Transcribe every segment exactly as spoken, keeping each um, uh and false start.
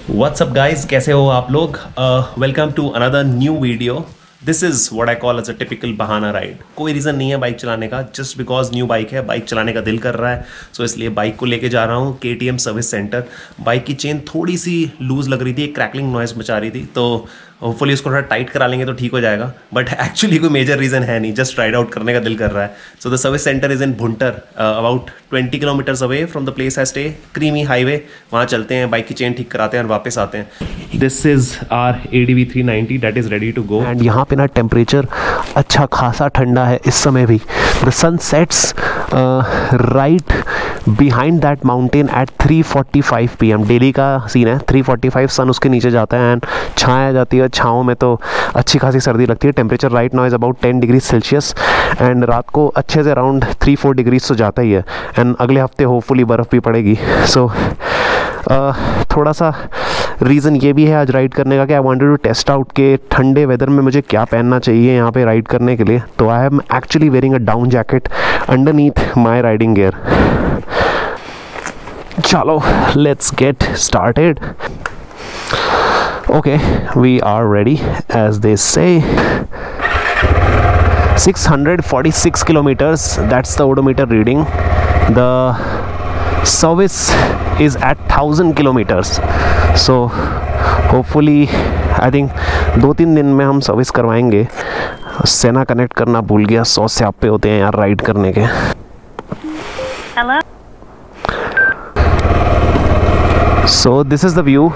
What's up guys, कैसे हो आप लोग? Welcome to another new video. This is what I call as a typical बहाना ride. कोई रीज़न नहीं है बाइक चलाने का, जस्ट बिकॉज न्यू बाइक है, बाइक चलाने का दिल कर रहा है. सो so इसलिए बाइक को लेके जा रहा हूँ K T M service centre. Bike की चेन थोड़ी सी लूज़ लग रही थी, एक क्रैकलिंग नॉइज़ मचा रही थी, तो होपफुली उसको थोड़ा टाइट करा लेंगे तो ठीक हो जाएगा. बट एक्चुअली कोई मेजर रीज़न है नहीं, जस्ट राइड आउट करने का दिल कर रहा है. So the service centre is in Bhuntar, about twenty kilometres away from the place I stay. Creamy highway, वहाँ चलते हैं, बाइक की चेन ठीक कराते हैं और वापस आते हैं. This is our A D V three ninety that is ready to go. And यहाँ पे ना टेम्परेचर अच्छा खासा ठंडा है इस समय भी. The sun sets right behind that mountain at three forty five P M. Daily का सीन है, थ्री फोर्टी फाइव सन उसके नीचे जाता है एंड छाया जाती है. छाँव में तो अच्छी खासी सर्दी लगती है. Temperature right now is about ten degree Celsius and रात को अच्छे से अराउंड थ्री फोर डिग्रीज तो जाता ही है. एंड अगले हफ्ते होपफुली बर्फ़ भी पड़ेगी. सो so, uh, थोड़ा सा रीज़न ये भी है आज राइड करने का कि I wanted to test out के ठंडे वेदर में मुझे क्या पहनना चाहिए यहाँ पे राइड करने के लिए. तो I am actually wearing a down jacket underneath my riding gear. चलो let's get started. Okay, we are ready, as they say. six hundred forty-six kilometers, that's the odometer reading. The service is at one thousand kilometers. So hopefully I think दो तीन दिन में हम service करवाएंगे. सेना connect करना भूल गया. सौ स्यापे होते हैं यार राइड करने के. Hello. So this is the view.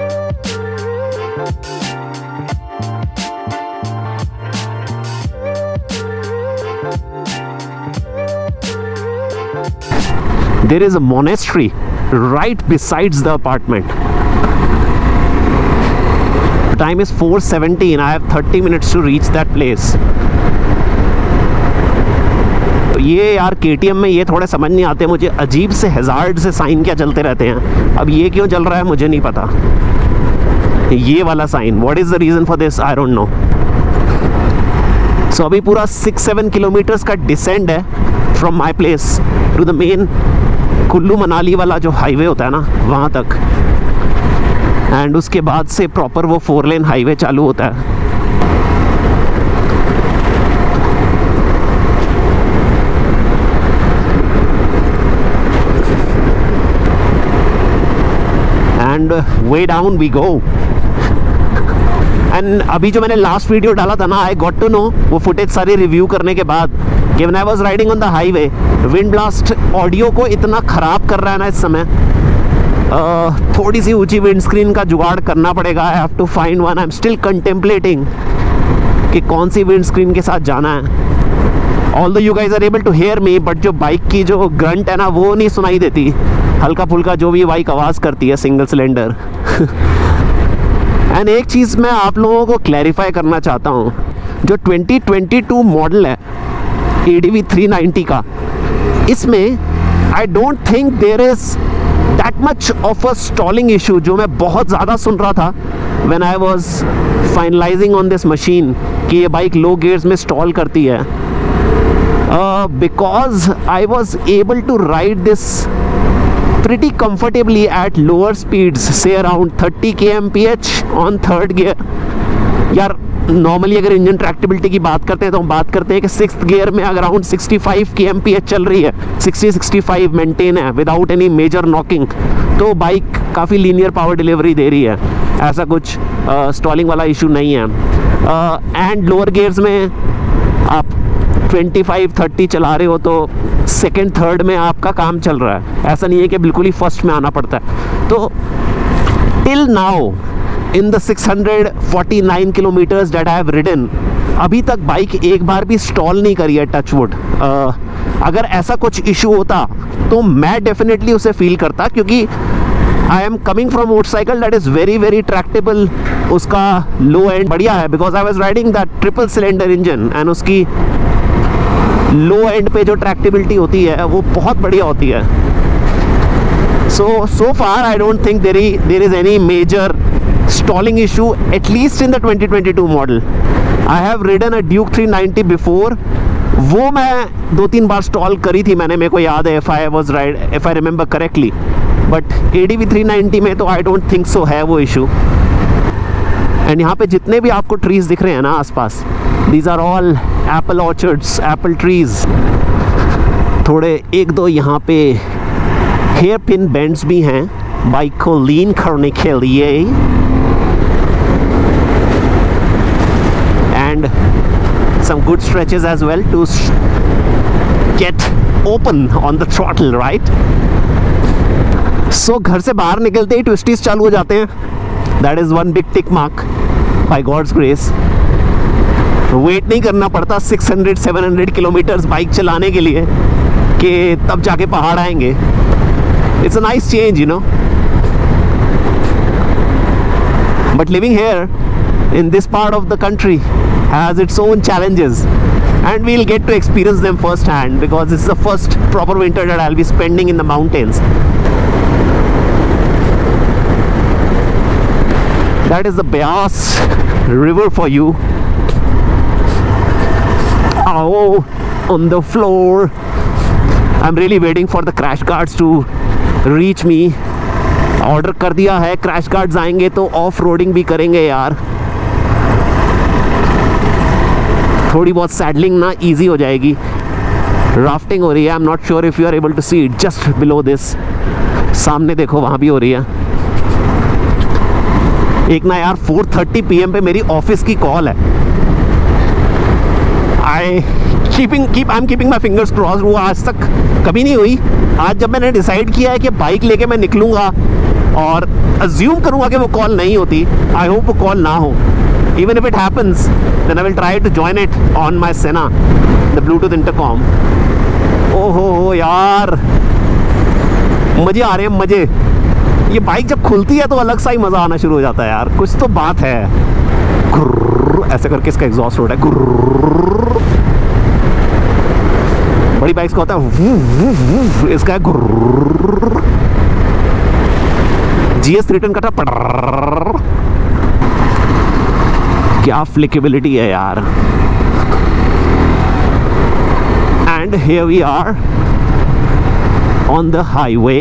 There is a monastery right besides the apartment. The time is four seventeen. I have thirty minutes to reach that place. ये यार के टी एम में ये थोड़े समझ नहीं आते मुझे. अजीब से हैजार्ड से साइन क्या चलते रहते हैं. अब ये क्यों चल रहा है मुझे नहीं पता. ये वाला sign, what is the reason for this, I don't know. So अभी पूरा सिक्स सेवन किलोमीटर्स का डिसेंड है from my place to the main Kullu Manali वाला जो हाईवे होता है ना, वहाँ तक. एंड उसके बाद से प्रॉपर वो फोर लेन हाईवे चालू होता है. And way down we go. And अभी जो मैंने लास्ट वीडियो डाला था ना, आई गॉट टू नो वो फुटेज सारी रिव्यू करने के बाद कि when I was riding on the highway, wind blast audio को इतना ख़राब कर रहा है ना इस समय. uh, थोड़ी सी ऊंची विंड स्क्रीन का जुगाड़ करना पड़ेगा. I have to find one. I am still contemplating कि कौन सी विंड स्क्रीन के साथ जाना है. Although you guys are able to hear me, but जो बाइक की जो ग्रंट है ना वो नहीं सुनाई देती. हल्का फुल्का जो भी बाइक आवाज़ करती है सिंगल सिलेंडर. एंड एक चीज़ मैं आप लोगों को क्लैरिफाई करना चाहता हूँ. जो ट्वेंटी ट्वेंटी टू मॉडल है A D V three ninety का, इसमें I don't think there is that much of a stalling issue जो मैं बहुत ज़्यादा सुन रहा था when I was finalising on this machine कि ये बाइक लो गियर्स में स्टॉल करती है. Because I was able to ride this pretty comfortably at lower speeds, say around thirty kilometers per hour on third gear. यार normally अगर engine tractability की बात करते हैं तो हम बात करते हैं कि सिक्स्थ गियर में अगर around sixty five kilometre per hour चल रही है, सिक्सटी सिक्सटी फाइव मेंटेन है विदाउट एनी मेजर नॉकिंग, तो बाइक काफ़ी लीनियर पावर डिलीवरी दे रही है. ऐसा कुछ स्टॉलिंग uh, वाला इशू नहीं है. एंड लोअर गियर्स में आप ट्वेंटी फाइव थर्टी चला रहे हो तो सेकेंड थर्ड में आपका काम चल रहा है. ऐसा नहीं है कि बिल्कुल ही फर्स्ट में आना पड़ता है. तो till now in the six hundred forty nine kilometres that I have ridden, अभी तक बाइक एक बार भी स्टॉल नहीं करी है. Touch wood. अगर ऐसा कुछ इशू होता तो मैं डेफिनेटली उसे फील करता, क्योंकि I am coming from motorcycle that is very very tractable. उसका लो एंड बढ़िया है because I was riding that triple cylinder engine and उसकी लो एंड पे जो ट्रैक्टेबिलिटी होती है वो बहुत बढ़िया होती है. So so far I don't think there there is any major stalling issue, at least in the twenty twenty two model. I have ridden a Duke three ninety before, वो मैं दो तीन बार स्टॉल करी थी मैंने, मेरे को याद है, if I was right if I remember correctly. But A D V three ninety में तो आई डोंट थिंक सो है वो इशू। एंड यहाँ पे जितने भी आपको ट्रीज दिख रहे हैं ना आसपास, these are all apple orchards, apple trees. थोड़े एक दो यहाँ पे हेयर पिन बेंड्स भी हैं बाइक को लीन करने के लिए, and some good stretches as well to get open on the throttle, right? So घर से बाहर निकलते ही ट्विस्टीज चालू हो जाते हैं। That is one big tick mark by God's grace. Wait नहीं करना पड़ता six hundred seven hundred kilometres bike चलाने के लिए कि तब जाके पहाड़ आएंगे। It's a nice change, you know. But living here in this part of the country has its own challenges, and we'll get to experience them firsthand because this is the first proper winter that I'll be spending in the mountains. That is the Beas river for you. Oh, on the floor. I'm really waiting for the crash guards to reach me. Order कर दिया है, crash guards आएंगे तो off roading भी करेंगे यार। थोड़ी बहुत सैडलिंग ना इजी हो जाएगी। राफ्टिंग हो रही है, I am not sure if you are able to see it just below this. सामने देखो, वहाँ भी हो रही है। एक ना यार फोर थर्टी पी एम पे मेरी ऑफिस की कॉल है। I keeping keep I am keeping my fingers crossed. वो आज तक कभी नहीं हुई। आज जब मैंने डिसाइड किया है कि बाइक लेके मैं निकलूँगा और अज्यूम करूँगा कि वो कॉल नहीं होती, आई होप वो कॉल ना हो। Even if it happens, then I will try to join it on my Sena, the Bluetooth intercom. Oh हो हो यार, मजे आ रहे हैं मजे। ये बाइक जब खुलती है तो अलग सा ही मज़ा आना शुरू हो जाता है यार। कुछ तो बात है। गुर्र, ऐसे करके इसका एग्जॉस्ट होता है। गुर्र, बड़ी बाइक्स का होता है वू, वू, वू, इसका है गुर्र। जी एस रिटर्न का था पड़र। क्या फ्लिकेबिलिटी है यार। And here we are on the highway.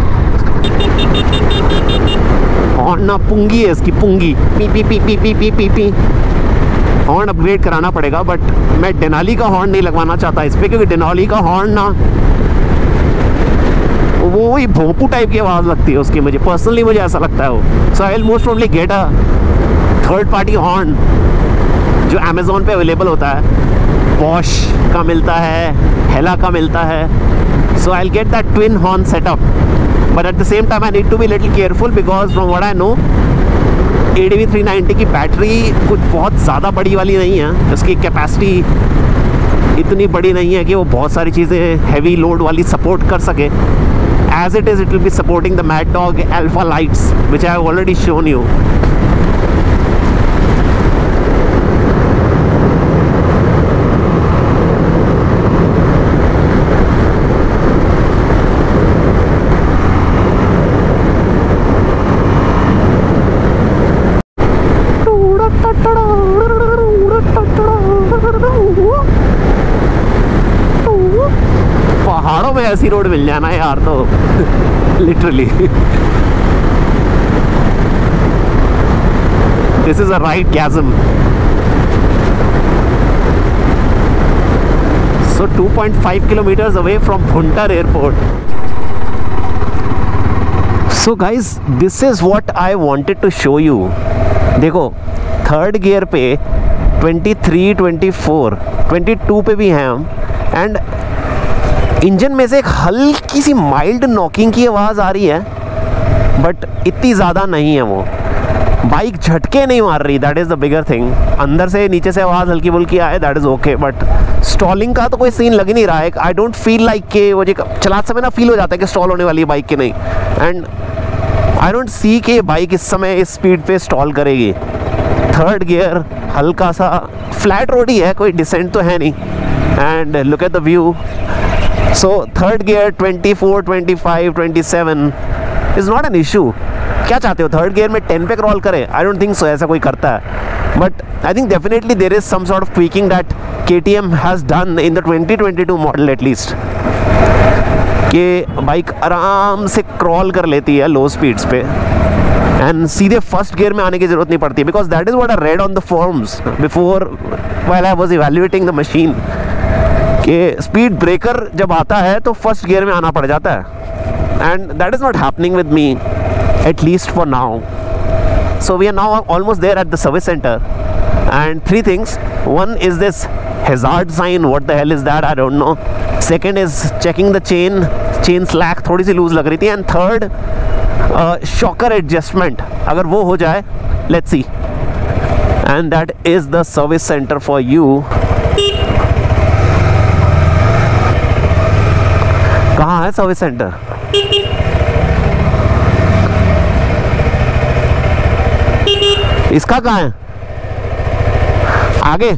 Horn ना पुंगी है इसकी, पुंगी पी पी पी पी पी पी पी पी। हॉर्न अपग्रेड कराना पड़ेगा, बट मैं डेनाली का हॉर्न नहीं लगवाना चाहता इस पर, क्योंकि डेनाली का हॉर्न ना वो वही भोंपू टाइप की आवाज़ लगती है उसकी। मुझे पर्सनली मुझे ऐसा लगता है वो। So I will most probably get a third party horn जो अमेज़ॉन पे अवेलेबल होता है। बॉश का मिलता है, हेला का मिलता है। So I will get that twin horn setup, but at the same time I need to be little careful because from what I know A D V three ninety की battery कुछ बहुत ज़्यादा बड़ी वाली नहीं है। उसकी कैपेसिटी इतनी बड़ी नहीं है कि वो बहुत सारी चीज़ें हैवी लोड वाली सपोर्ट कर सके। As it is it will be supporting the mad dog alpha lights which I have already shown you. पहाड़ों में ऐसी रोड मिल जाना यार तो literally this is a right chasm. So two point five kilometers away from Bhuntar airport. So guys, this is what I wanted to show you. देखो third gear पे twenty three, twenty four, twenty two पे भी हैं हम, and engine में से एक हल्की सी माइल्ड नॉकिंग की आवाज़ आ रही है, बट इतनी ज़्यादा नहीं है। वो बाइक झटके नहीं मार रही, that is the bigger thing. अंदर से नीचे से आवाज़ हल्की फुल्की आए, that is okay, but stalling का तो कोई सीन लग नहीं रहा है। आई डोंट फील लाइक के वो चलाते समय ना फील हो जाता है कि स्टॉल होने वाली है बाइक की, नहीं। एंड आई डोंट सी कि बाइक इस समय इस स्पीड पे स्टॉल करेगी। थर्ड गियर हल्का सा फ्लैट रोड ही है, कोई डिसेंट तो है नहीं। And look at the view. So third gear twenty four, twenty five, twenty seven is not an issue. क्या चाहते हो थर्ड गियर में टेन पे क्रॉल करे? आई डोंट थिंक सो, ऐसा कोई करता है। But I think definitely there is some sort of tweaking that K T M has done in the twenty twenty two model at least, कि bike आराम से क्रॉल कर लेती है लो स्पीड्स पे एंड सीधे फर्स्ट गियर में आने की ज़रूरत नहीं पड़ती, because that is what I read on the forums before while I was evaluating the machine, कि स्पीड ब्रेकर जब आता है तो फर्स्ट गियर में आना पड़ जाता है, and that is not happening with me at least for now. So we are now almost there at the service center, and three things. One is this hazard sign. What the hell is that? I don't know. Second is checking the chain. Chain slack थोड़ी सी loose लग रही थी. And third, uh, shocker adjustment. अगर वो हो जाए, let's see. And that is the service center for you. कहाँ है सर्विस सेंटर? इसका कहाँ है? आगे?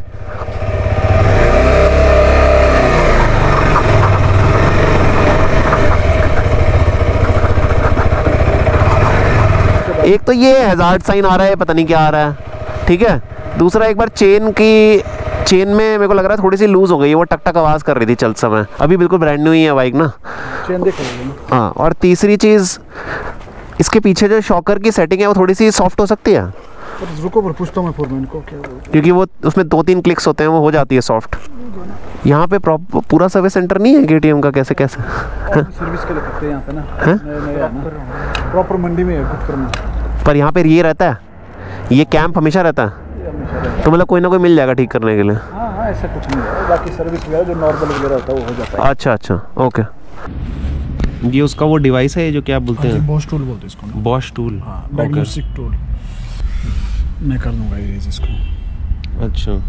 एक तो ये हैजार्ड साइन आ रहा है, पता नहीं क्या आ रहा है, ठीक है. दूसरा एक बार चेन की चेन में मेरे को लग रहा है थोड़ी सी लूज हो गई है, वो टक टक आवाज़ कर रही थी चलते समय. अभी बिल्कुल ब्रांड न्यू ही है बाइक ना. चेन देख रहे हो? हाँ. और तीसरी चीज़, इसके पीछे जो शॉकर की सेटिंग है वो थोड़ी सी सॉफ्ट हो सकती है. रुको पर पूछता हूँ मैं फोरमैन को क्या, क्योंकि वो उसमें दो तीन क्लिक्स होते हैं, वो हो जाती है सॉफ्ट. यहाँ पे पूरा सर्विस सेंटर नहीं है केटीएम का? कैसे कैसे सर्विस के लिए करते हैं यहाँ पे ना, प्रॉपर मंडी में है कुछ करना. पर यहाँ पे ये रहता है, ये कैंप हमेशा रहता है, तो मतलब कोई ना कोई मिल जाएगा ठीक करने के लिए. हाँ हाँ ऐसा कुछ नहीं है, बाकी सर्विस वगैरह जो नॉर्मल वगैरह होता है वो हो जाता है. अच्छा अच्छा ओके. ये उसका वो डिवाइस है जो क्या आप बोलते हैं? बॉश टूल बोलते हैं इसको. Bosch tool. हाँ, डायग्नोस्टिक टूल. मैं कर दूंगा ये इसको. अच्छा.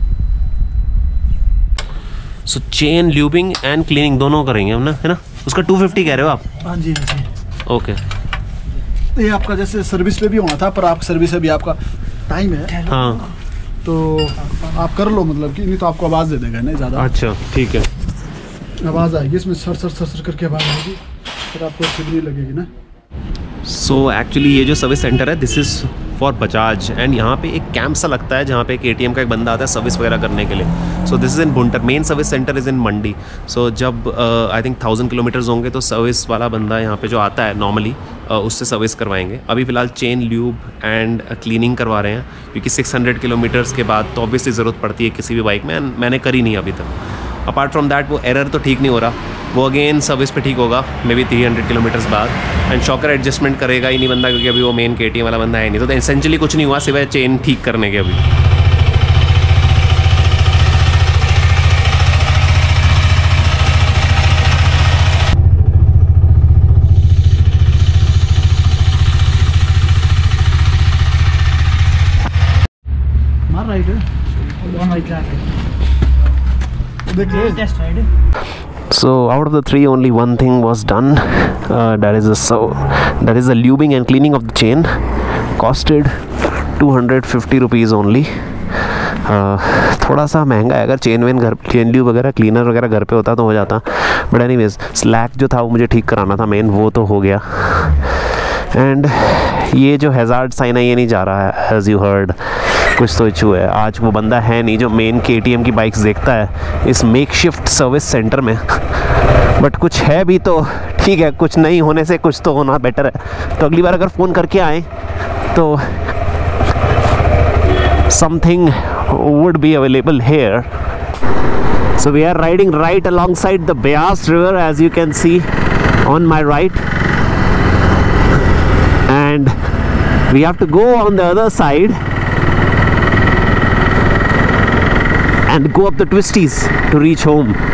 So chain lubing and cleaning दोनों करेंगे हम ना, है ना? उसका टू फिफ्टी कह रहे हो आप? हाँ जी हाँ जी. ओके. ये आपका जैसे सर्विस पे भी होना था, पर आप सर्विस अभी आपका टाइम है. हाँ. तो आप कर लो, मतलब कि नहीं तो आपको आवाज़ दे देगा नहीं ज़्यादा. अच्छा ठीक है. आवाज़ आएगी इसमें, सर सर सर सर करके आवाज़ आएगी, फिर आपको अच्छी नहीं लगेगी ना. सो so, एक्चुअली ये जो सर्विस सेंटर है this is for Bajaj, and यहाँ पे एक कैंप सा लगता है जहाँ पे एक एटीएम का एक बंदा आता है सर्विस वगैरह करने के लिए. So this is in Bhuntar. Main service centre is in Mandi. So जब आई थिंक थाउजेंड किलोमीटर्स होंगे तो सर्विस वाला बंदा यहाँ पे जो आता है नॉर्मली uh, उससे सर्विस करवाएंगे. अभी फ़िलहाल चेन ल्यूब एंड क्लीनिंग करवा रहे हैं, क्योंकि सिक्स हंड्रेड किलोमीटर्स के बाद तो ऑब्वियसली ज़रूरत पड़ती है किसी भी बाइक में, एंड मैंने करी नहीं अभी तक. अपार्ट फ्रॉम दैट वो एरर तो ठीक नहीं हो रहा, वो अगेन सर्विस पे ठीक होगा maybe three hundred kilometres बाद. एंड शॉकर एडजस्टमेंट करेगा ही नहीं बंदा, क्योंकि अभी वो मेन केटीएम वाला बंदा है नहीं. तो एसेंशियली कुछ नहीं हुआ सिवाय चेन ठीक करने के अभी. मार राइट है, वन राइट जाके देखिए test ride. So out of the three, only one thing was done. Uh, that is the so that is the lubing and cleaning of the chain. Costed two hundred fifty rupees only. Uh, थोड़ा सा महंगा है. अगर chain वेन घर chain lube वगैरह cleaner वगैरह घर पे होता तो हो जाता, बट एनीवेज स्लैक जो था वो मुझे ठीक कराना था मेन, वो तो हो गया. एंड ये जो हैज़ार्ड साइन है ये नहीं जा रहा है, एज यू हर्ड. कुछ तो इशू है. आज वो बंदा है नहीं जो मेन केटीएम की बाइक्स देखता है इस मेकशिफ्ट सर्विस सेंटर में, बट कुछ है भी तो ठीक है, कुछ नहीं होने से कुछ तो होना बेटर है. तो अगली बार अगर फ़ोन करके आए तो something would be available here. So we are riding right alongside the Beas River, as you can see on my right, and we have to go on the other side and go up the twisties to reach home.